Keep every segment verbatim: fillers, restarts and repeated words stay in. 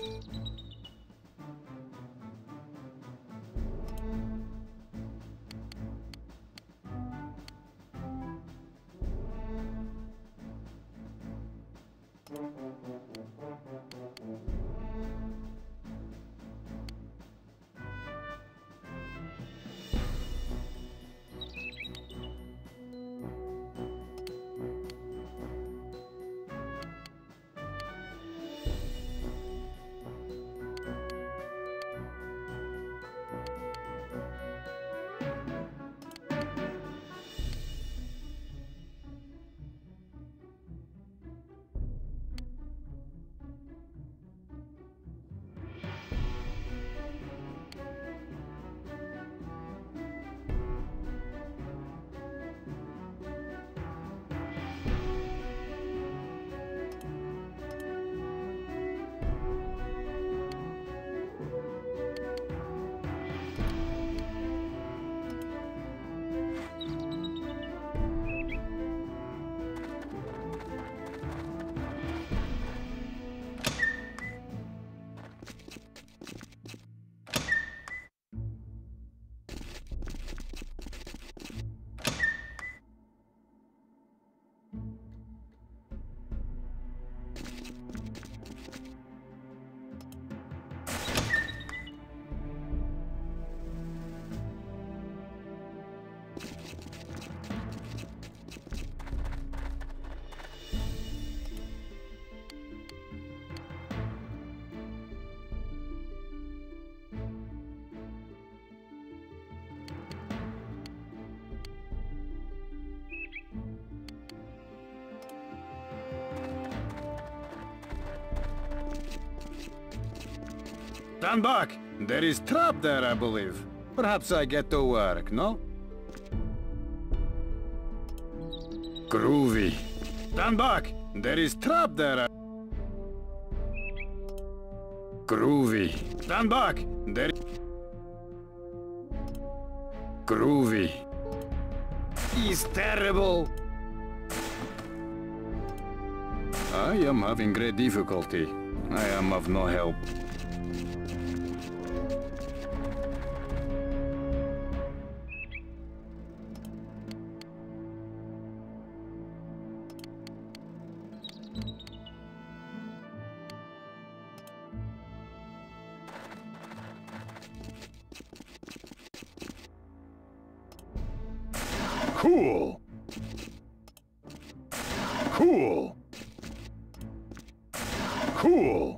Stand back! There is trap there, I believe. Perhaps I get to work, no? Groovy. Stand back! There is trap there. Groovy. Stand back! There Groovy. He's terrible! I am having great difficulty. I am of no help. Cool! Cool! Cool!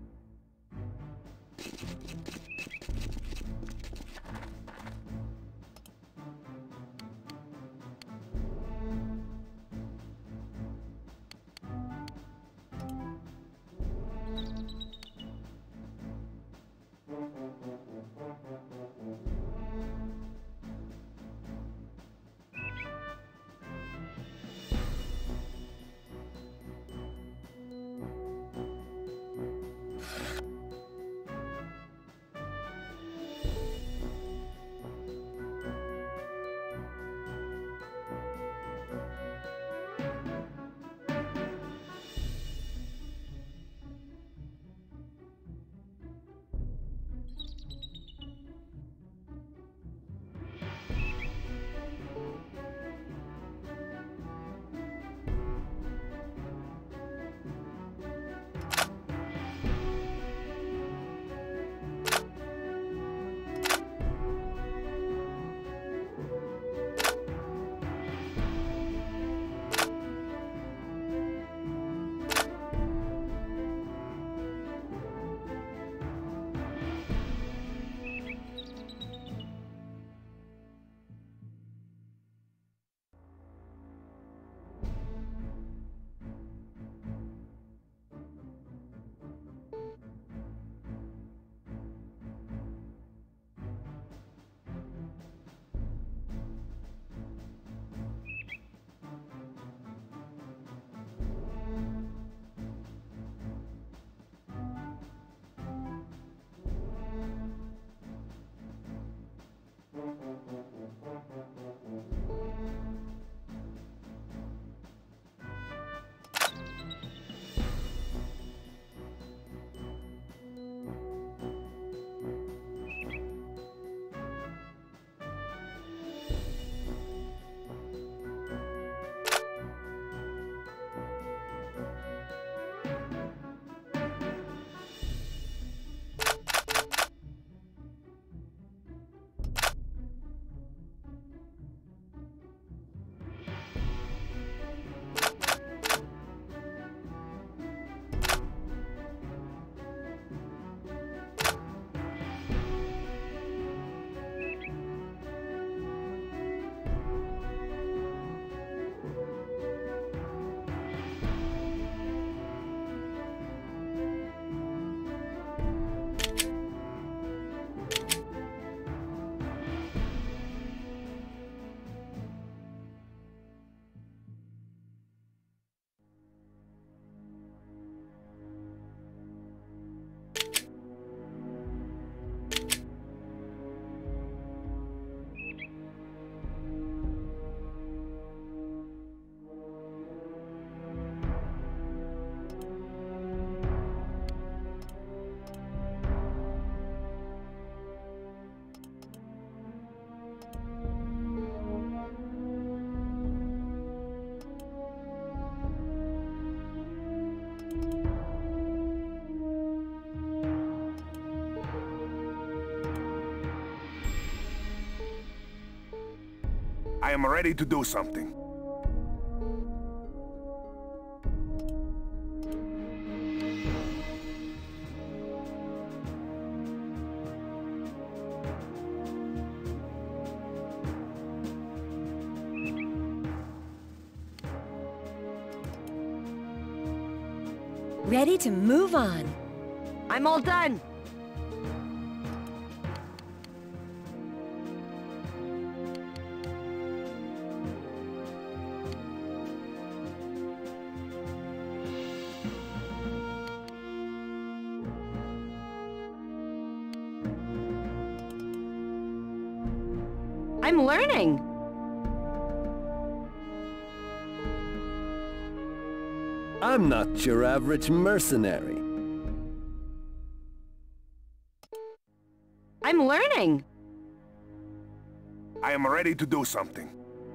am ready to do something. Ready to move on. I'm all done. I'm learning. I'm not your average mercenary. I'm learning. I am ready to do something.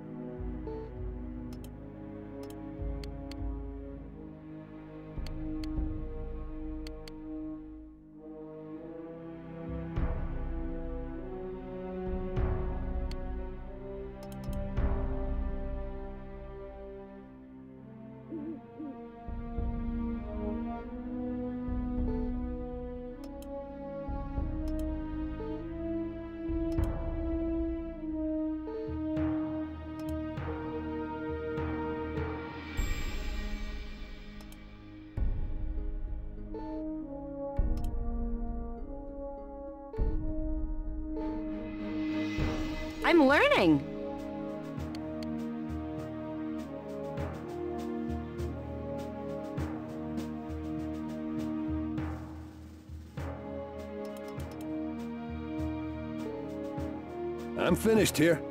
I'm learning. I'm finished here.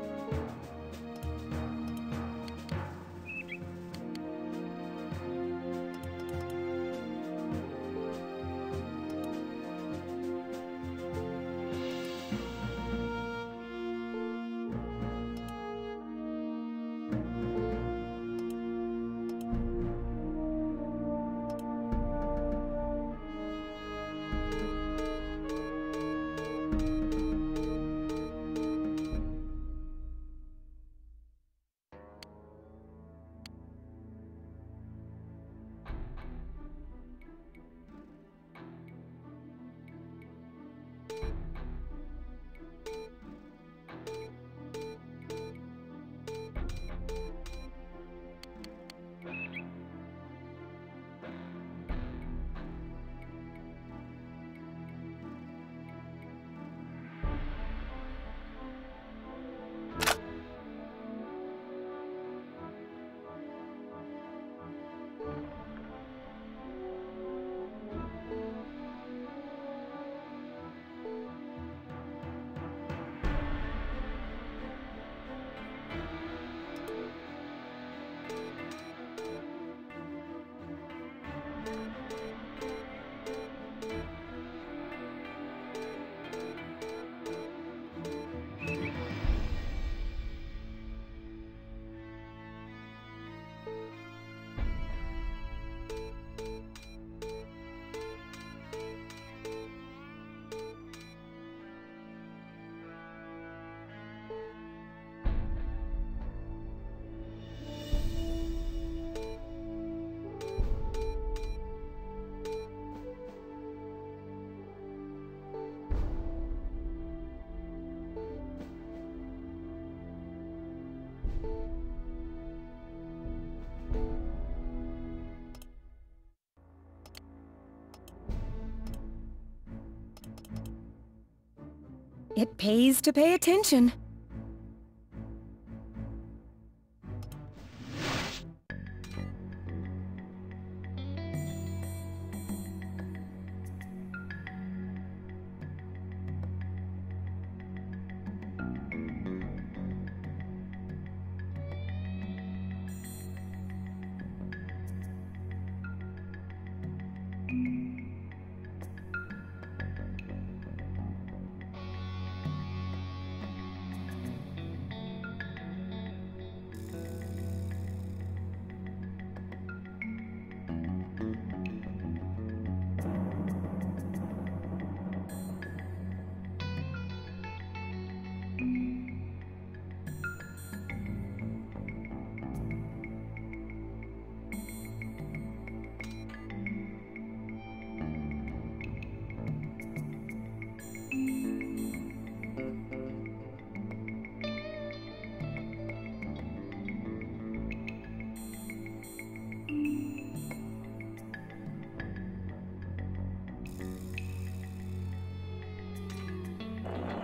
It pays to pay attention.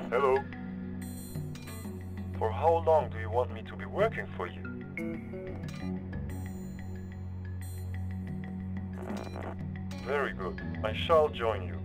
Hello. For how long do you want me to be working for you? Very good. I shall join you.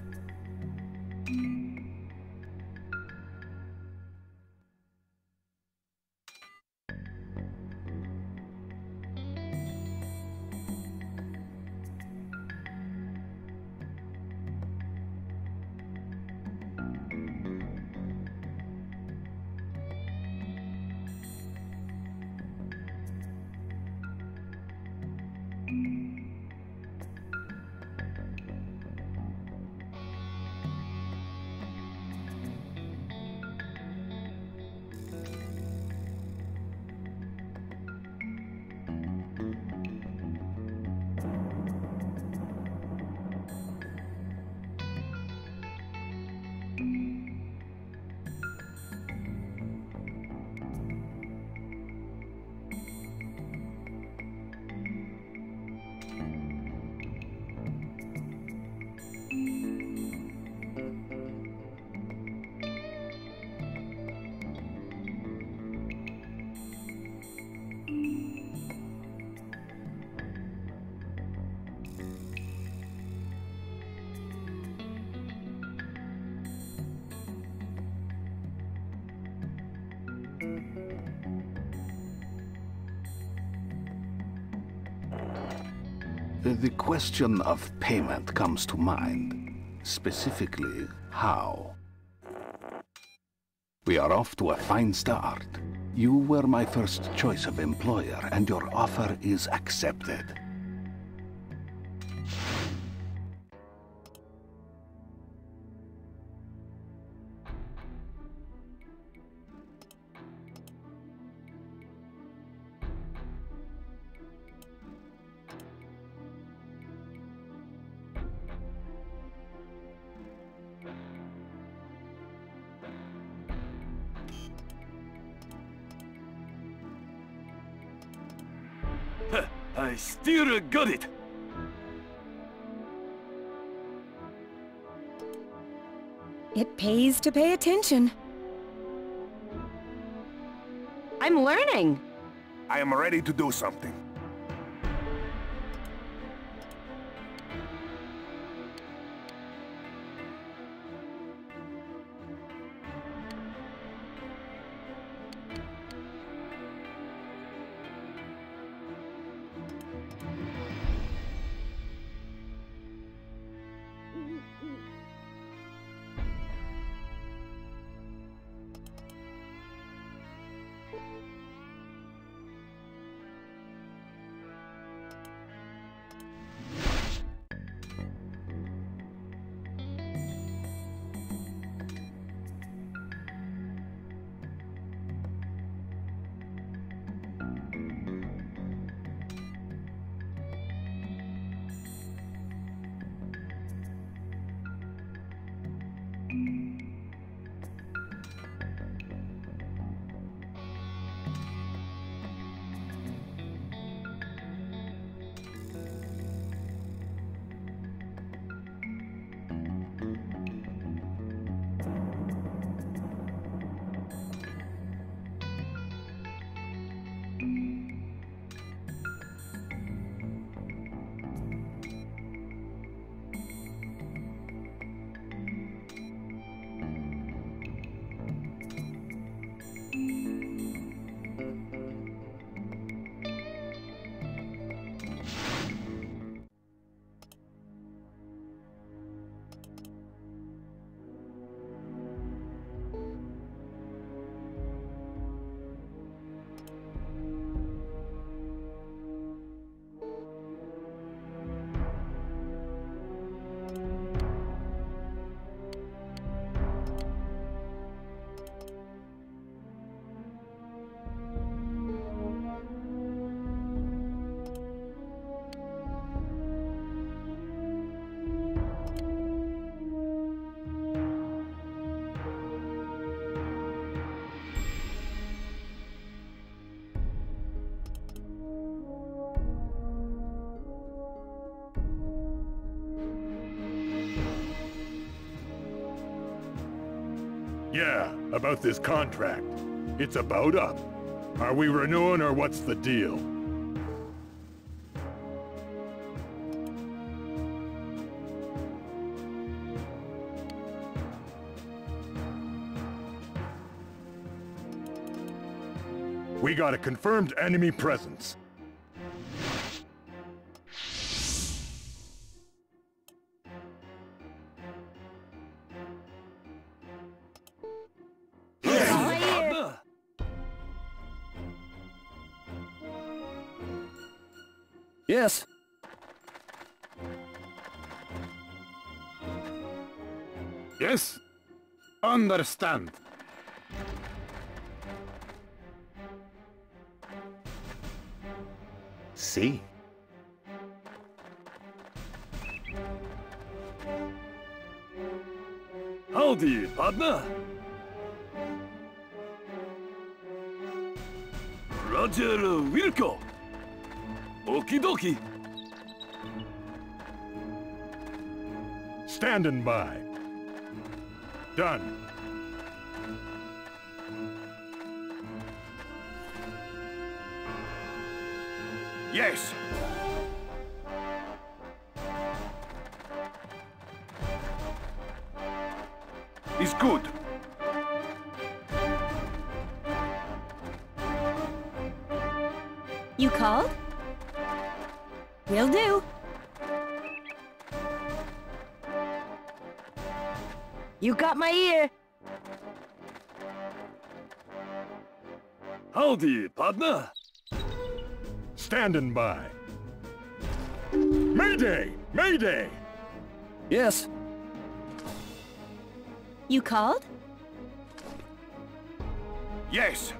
The question of payment comes to mind. Specifically, how? We are off to a fine start. You were my first choice of employer, and your offer is accepted. I still got it! It pays to pay attention. I'm learning. I am ready to do something. Yeah, about this contract. It's about up. Are we renewing or what's the deal? We got a confirmed enemy presence. Yes. Yes? Understand. See. Howdy, partner. Roger Wilco. Okie dokie. Standing by. Done. Yes. It's good. You called? Will do. You got my ear. Howdy, partner. Standing by. Mayday! Mayday! Yes. You called? Yes.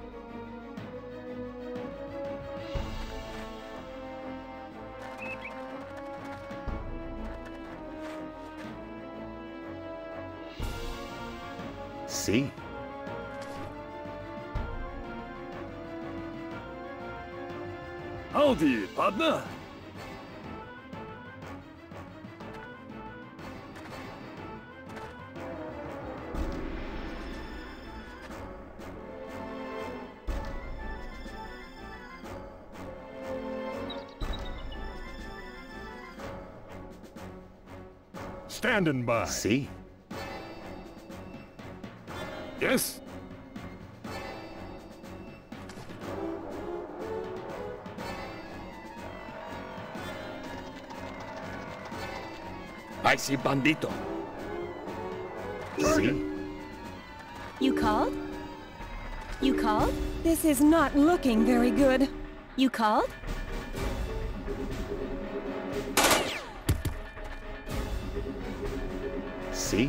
See. Howdy, partner. Standing by. See. Yes? I see bandito. See. You called? You called? This is not looking very good. You called? See.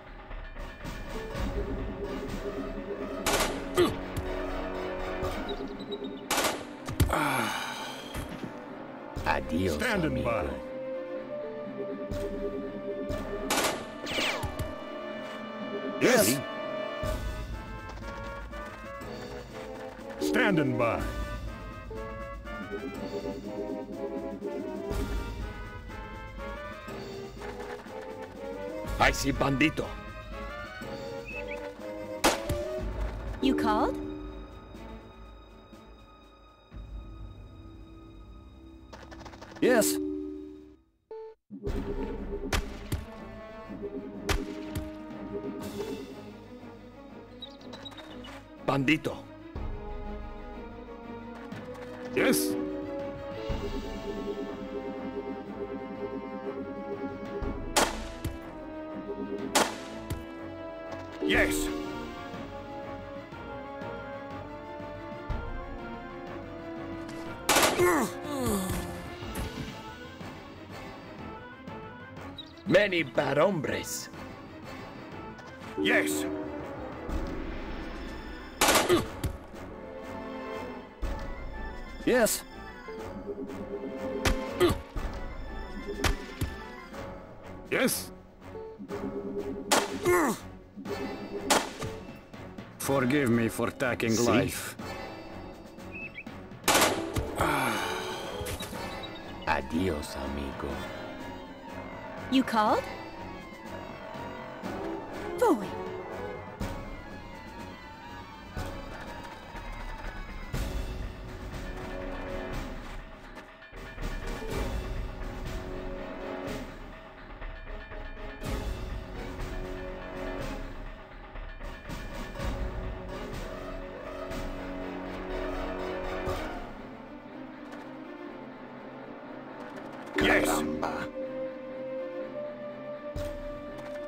Adios, Standing amigo. by. Yes? See. Standing by. I see bandito. You called? Yes. Bandito. Yes? Yes. Many bad hombres. Yes. Yes. Yes? Forgive me for taking See? life. Adios, amigo. You called? Boy.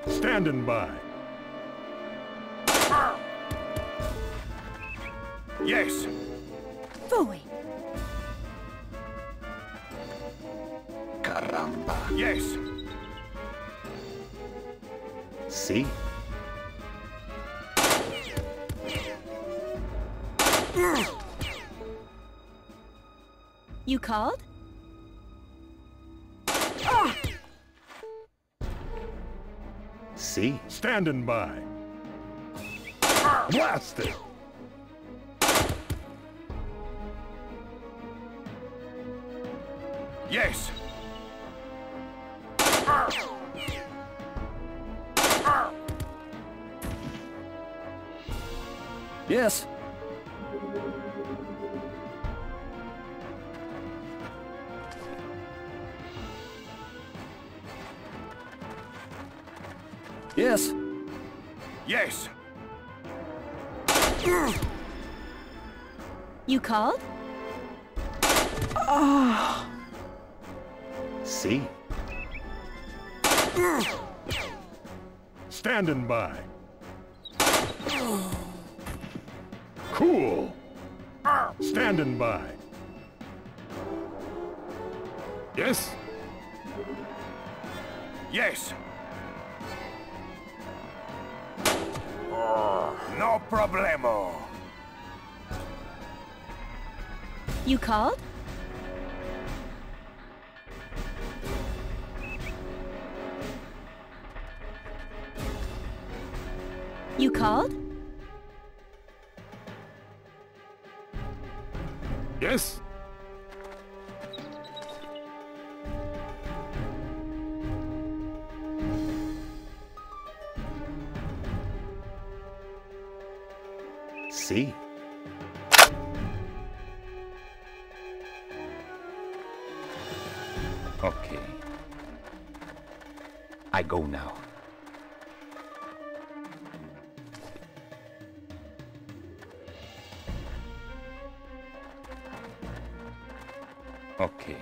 Standing by. Yes. Phooey. Caramba. Yes. Sí. You called? Sí. Standing by. Blast it. Yes. Yes. Yes. Yes. You called? Sí. Standing by. Cool. Standing by. Yes? Yes. No problemo. You called? You called? Yes? Sí. Okay. I go now. Okay.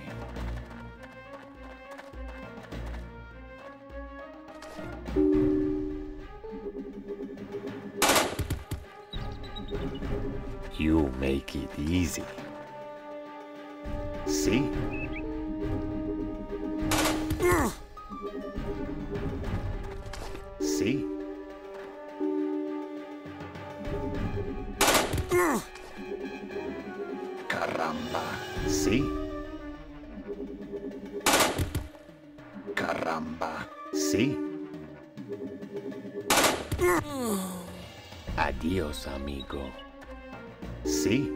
You make it easy. Sí. Sí. Caramba. Sí. Caramba. Sí. Adiós, amigo. Sí.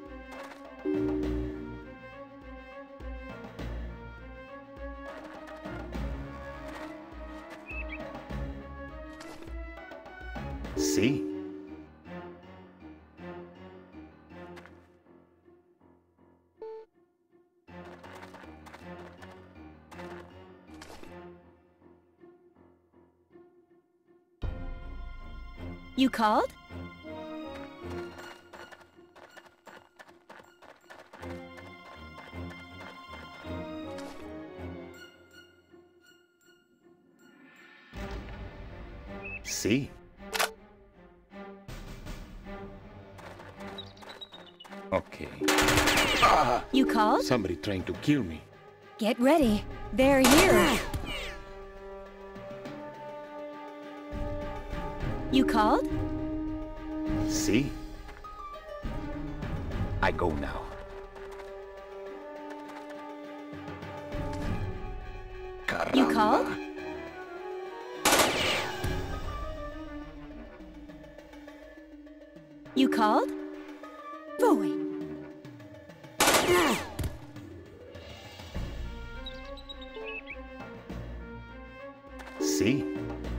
Sí. You called? Sí. Okay. Ah! You called? Somebody trying to kill me. Get ready. They're here. You called? Sí. I go now. Caramba. You called? You called? Phooey. Sí.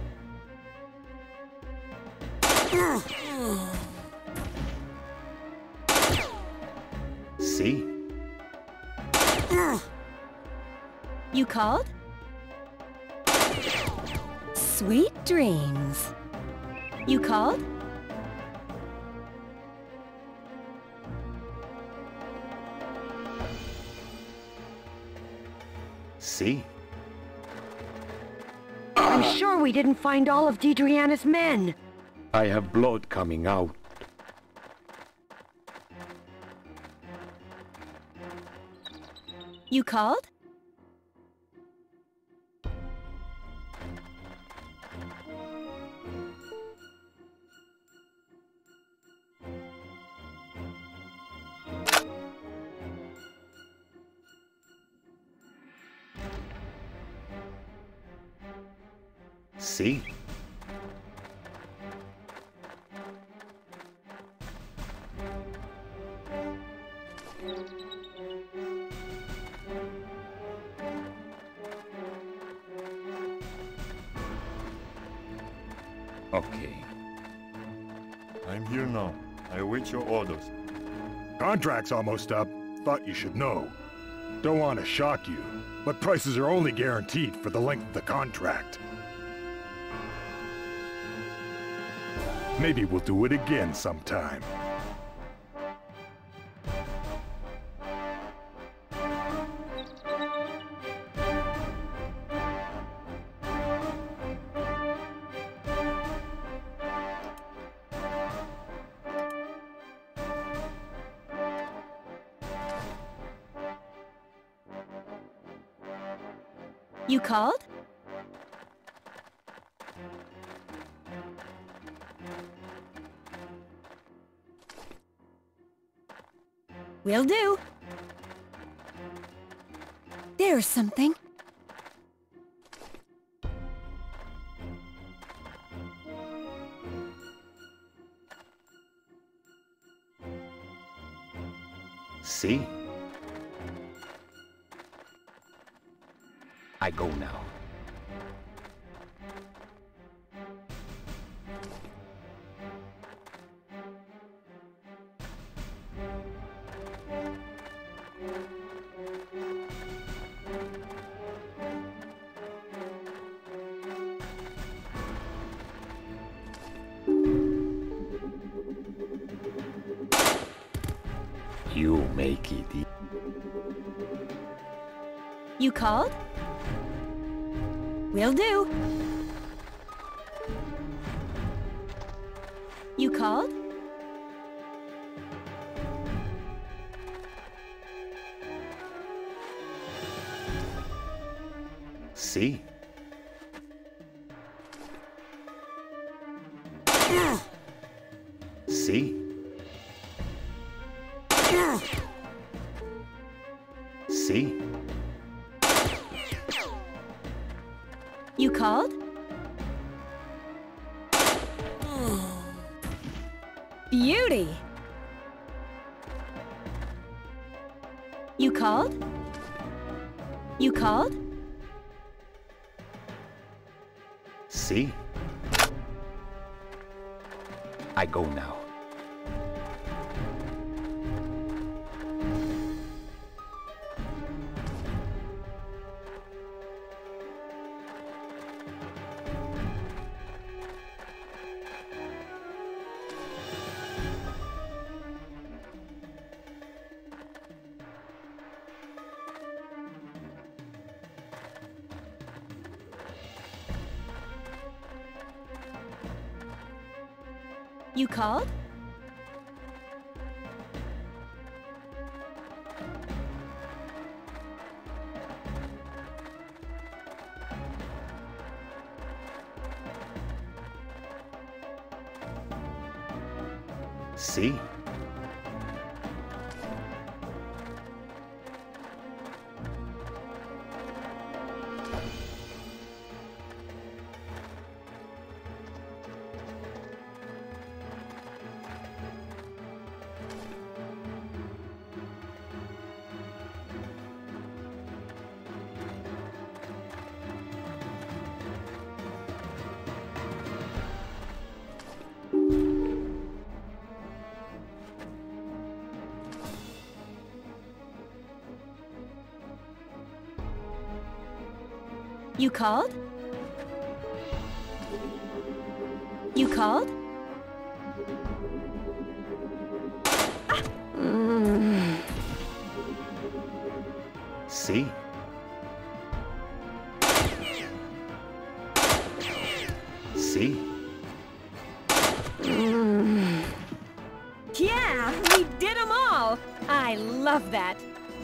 Sí. You called? Sweet dreams. You called? Sí. I'm sure we didn't find all of Deidreana's men. I have blood coming out. You called? See? Okay. I'm here now. I await your orders. Contract's almost up. Thought you should know. Don't want to shock you, but prices are only guaranteed for the length of the contract. Maybe we'll do it again sometime. You called? Will do. There's something. See? I go now. You make it. e- You called? Will do. You called? See? See? See? You called? Beauty! You called? You called? See? I go now. You called? See? You called? You called? Mm. See? See? Yeah, we did them all! I love that.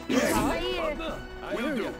I hear you.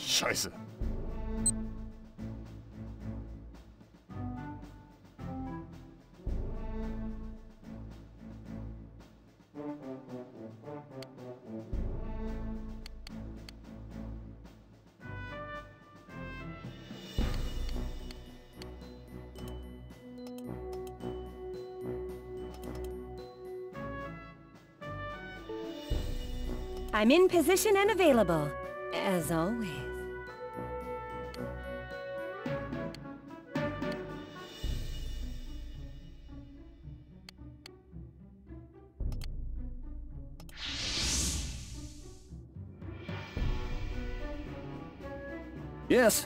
Scheiße. I'm in position and available, as always. Yes.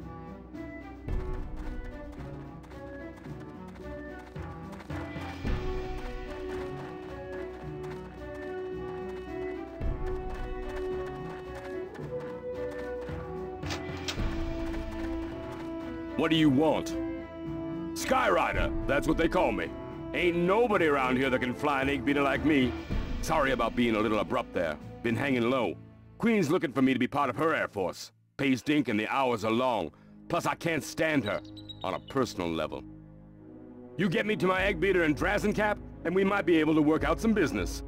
What do you want? Skyrider, that's what they call me. Ain't nobody around here that can fly an egg beater like me. Sorry about being a little abrupt there. Been hanging low. Queen's looking for me to be part of her Air Force. Pays dink and the hours are long. Plus I can't stand her, on a personal level. You get me to my egg beater and Drazen Cap, and we might be able to work out some business.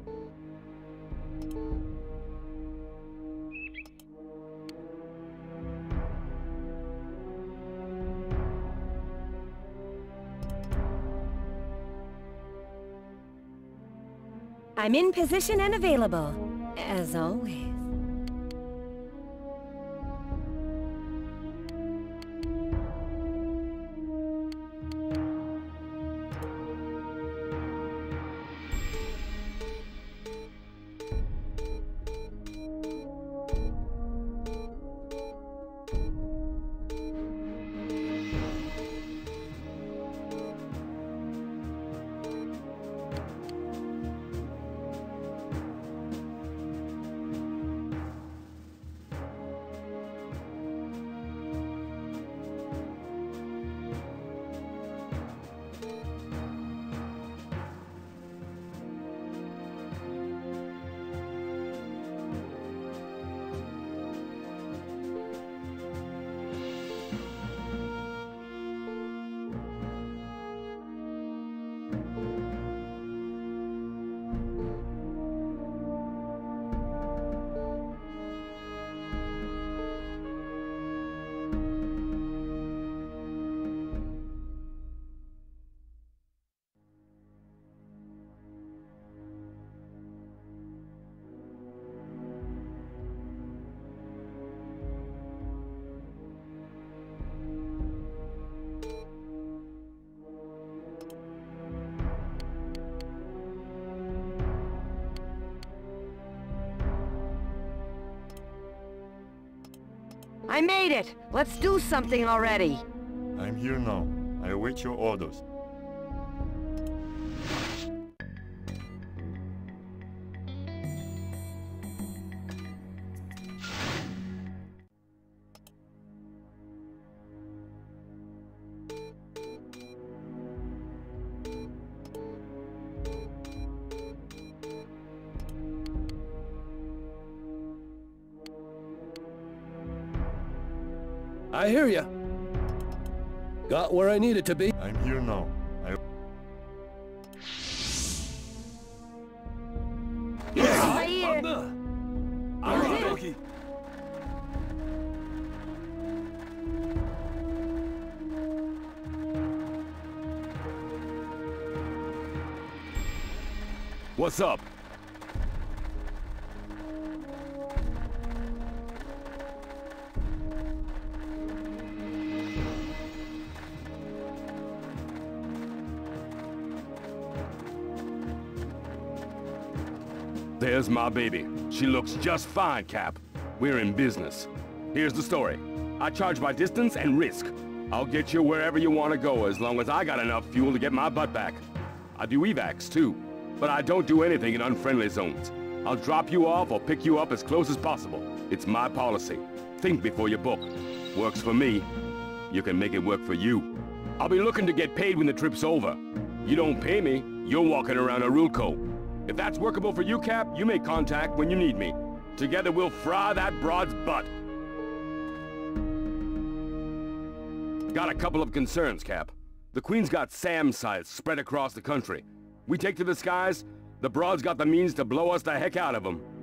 I'm in position and available, as always. I made it! Let's do something already! I'm here now. I await your orders. I hear ya. Got where I needed to be. I'm here now. I... What's up? There's my baby. She looks just fine, Cap. We're in business. Here's the story. I charge by distance and risk. I'll get you wherever you want to go as long as I got enough fuel to get my butt back. I do evacs, too. But I don't do anything in unfriendly zones. I'll drop you off or pick you up as close as possible. It's my policy. Think before you book. Works for me. You can make it work for you. I'll be looking to get paid when the trip's over. You don't pay me, you're walking around a Rulco. If that's workable for you, Cap, you make contact when you need me. Together we'll fry that broad's butt. Got a couple of concerns, Cap. The Queen's got SAM sites spread across the country. We take to the skies, the broad's got the means to blow us the heck out of them.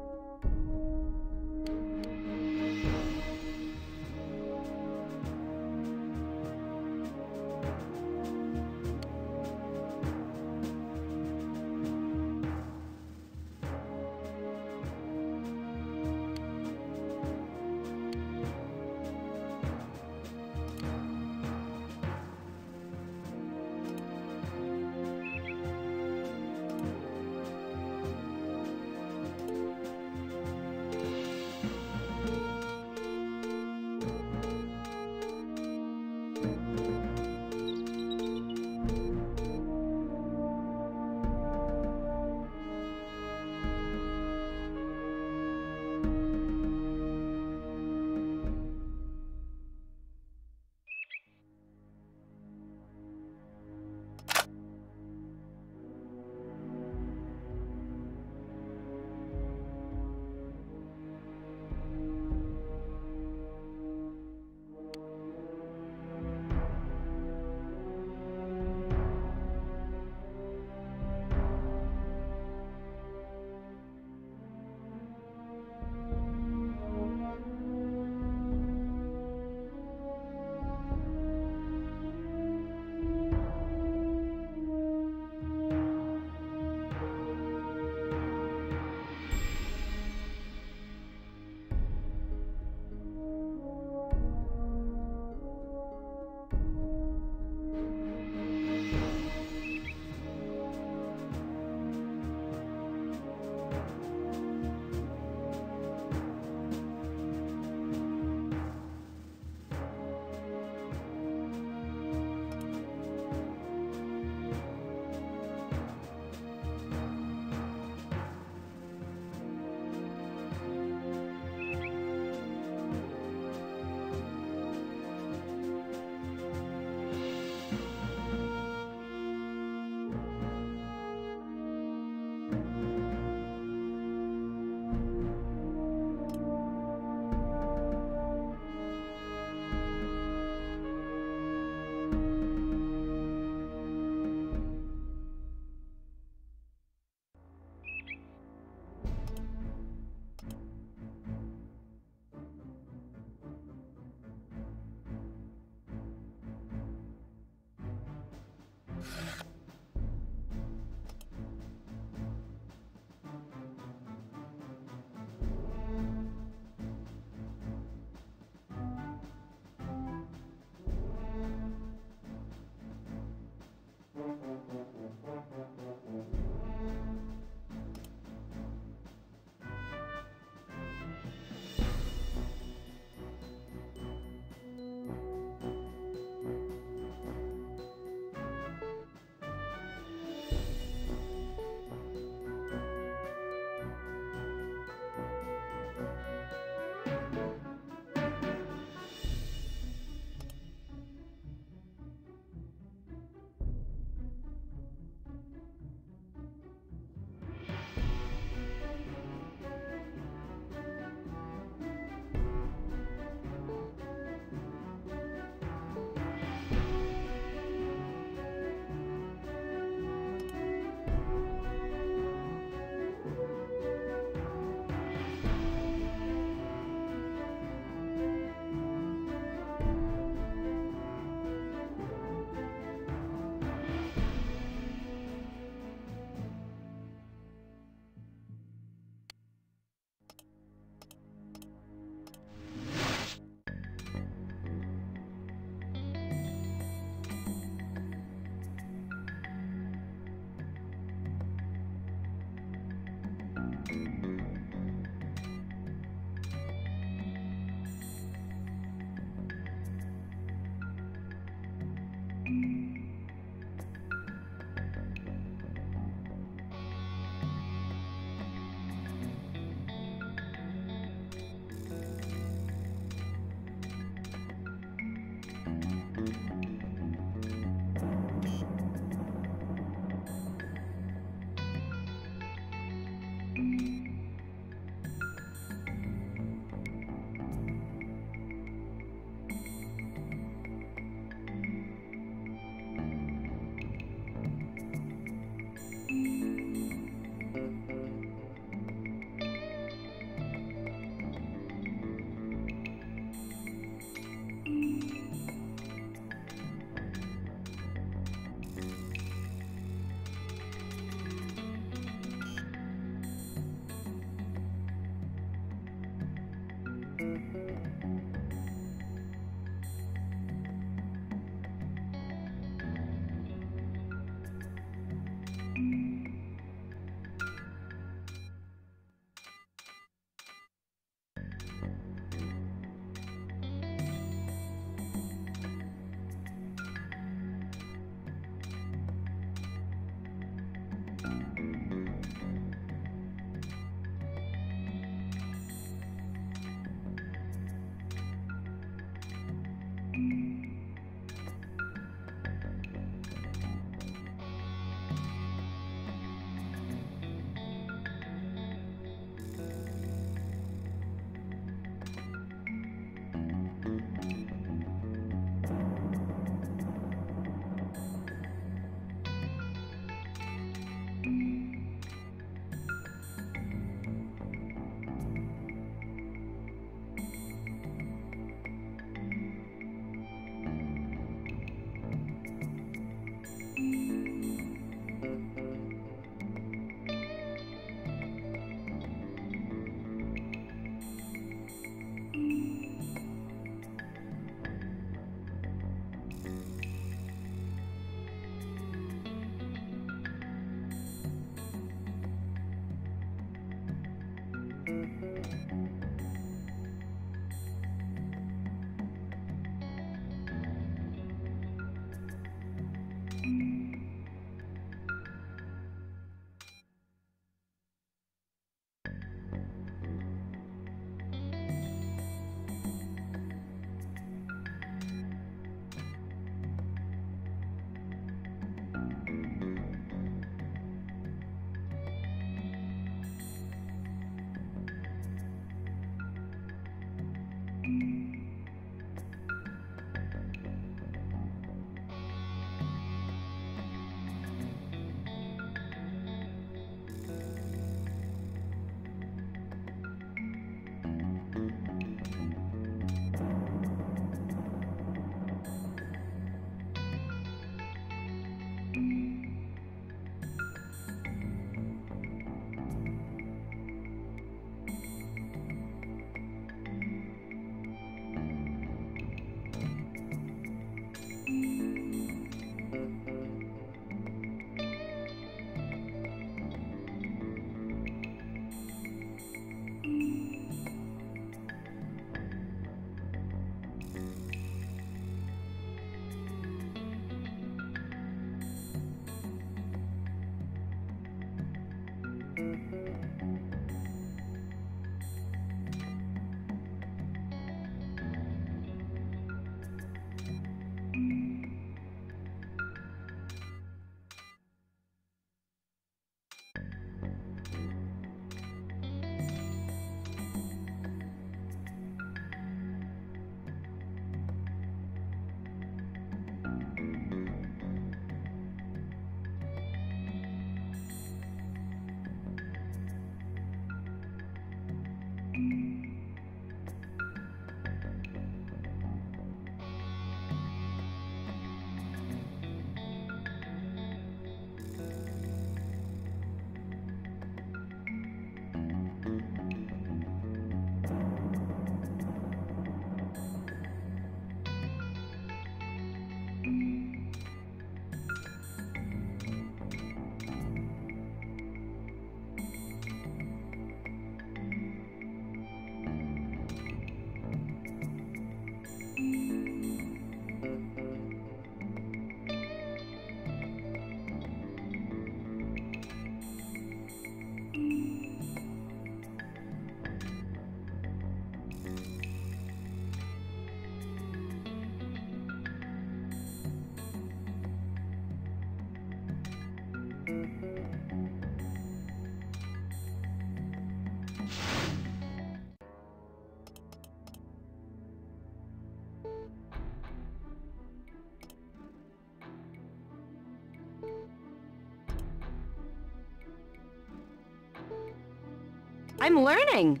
I'm learning.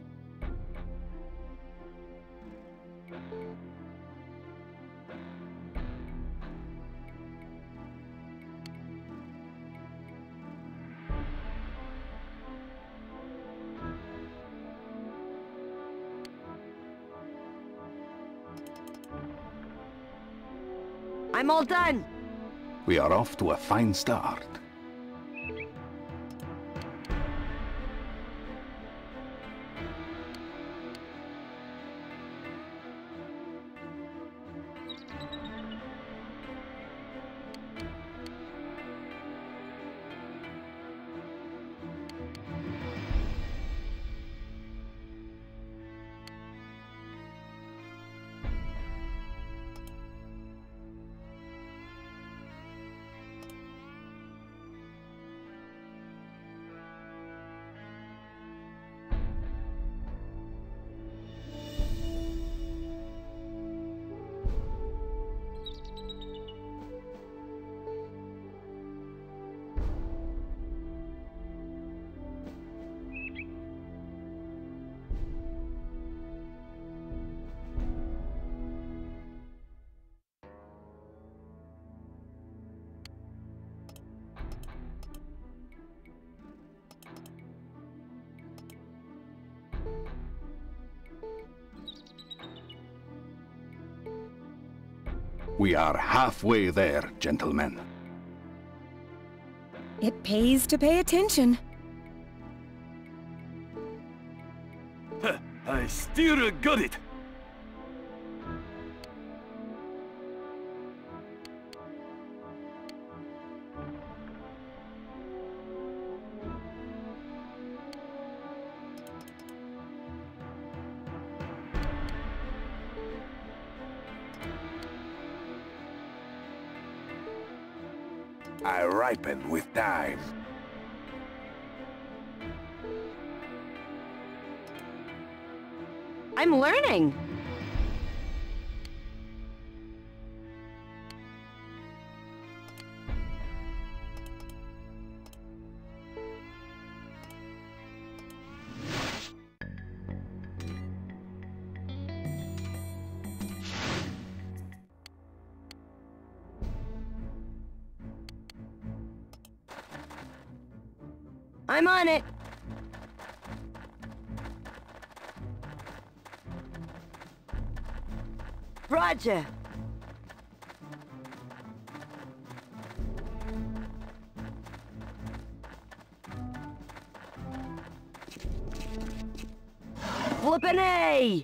I'm all done. We are off to a fine start. We are halfway there, gentlemen. It pays to pay attention. I still got it. I ripen with time. I'm learning. I'm on it. Roger. Flippin' A!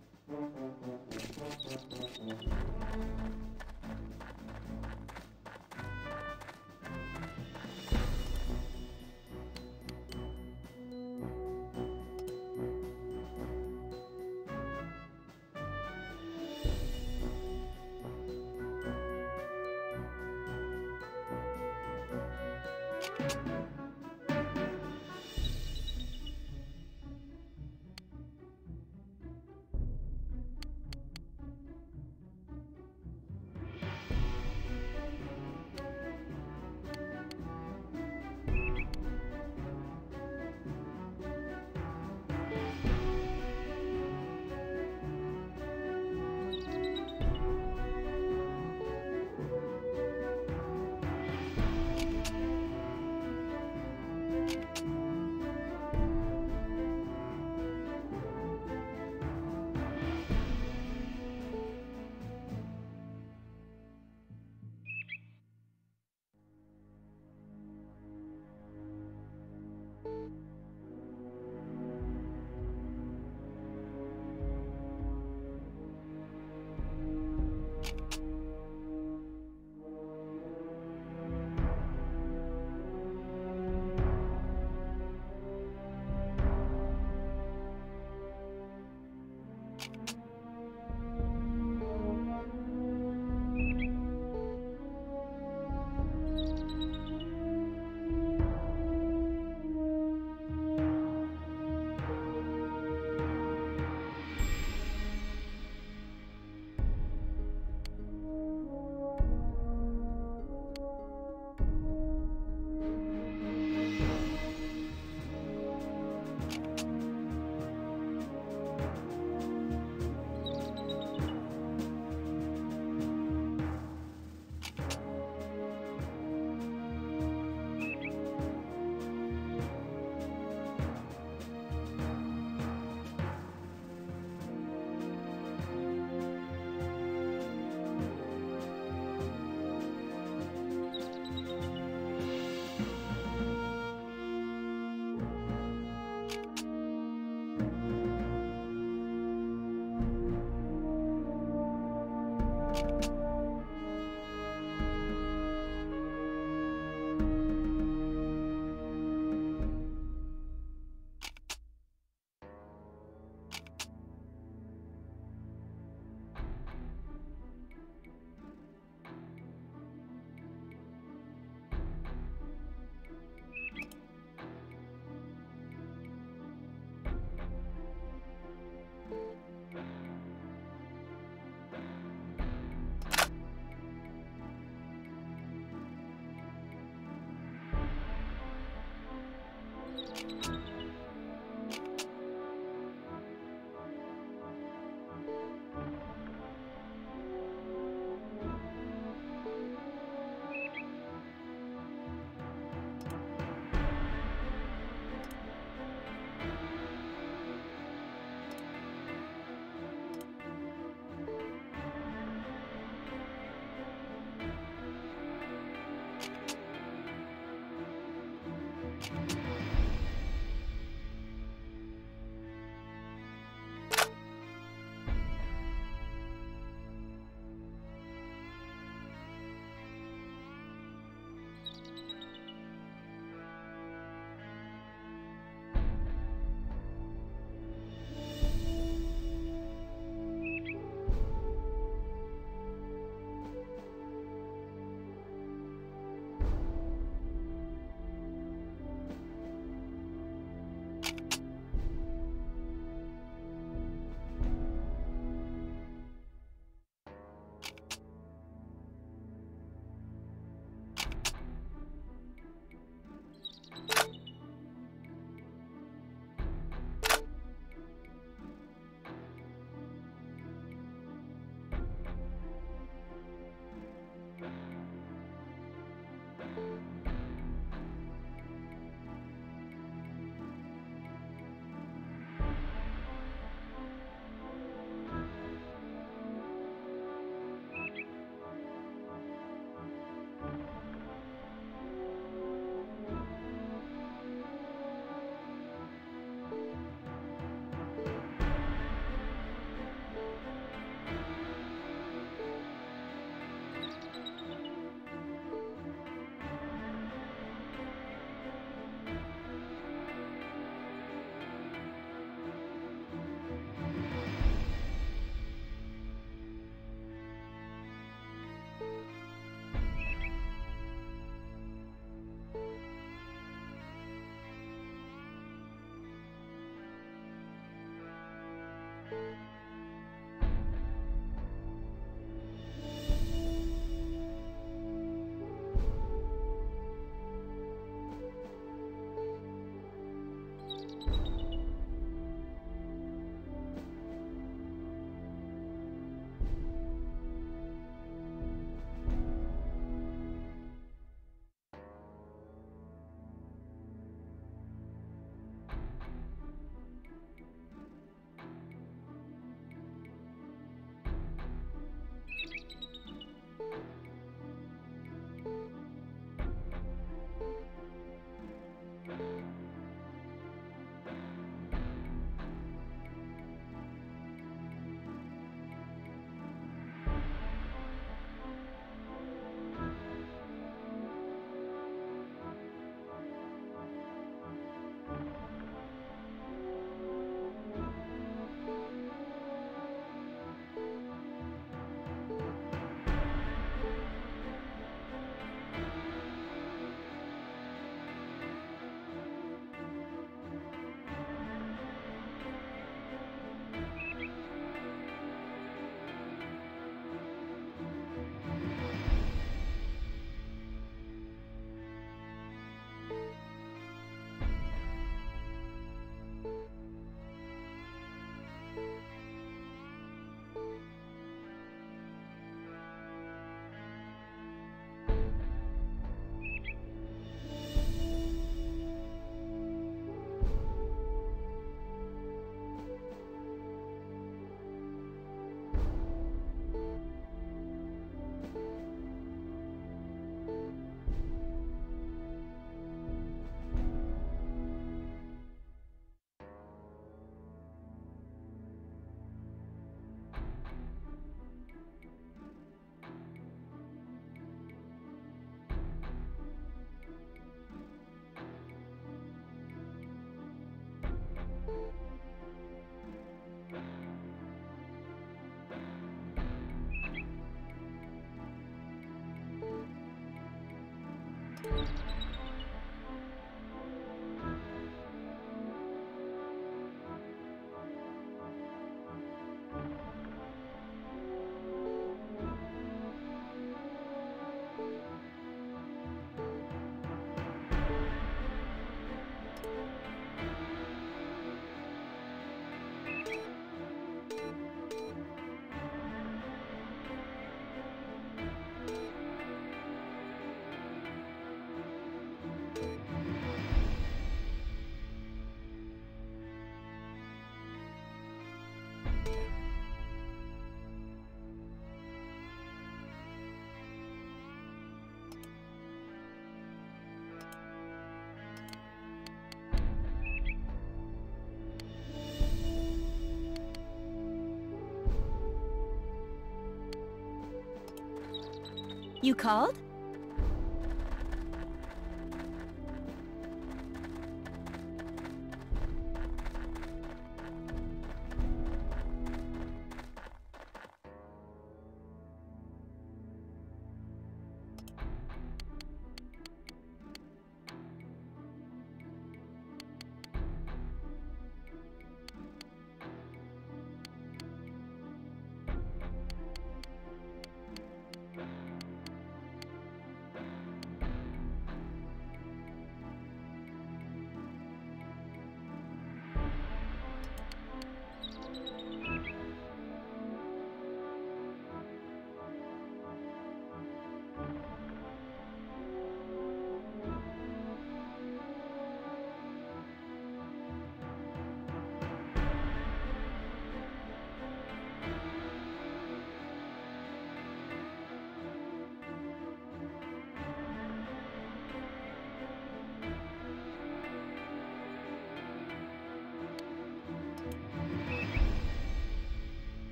You called?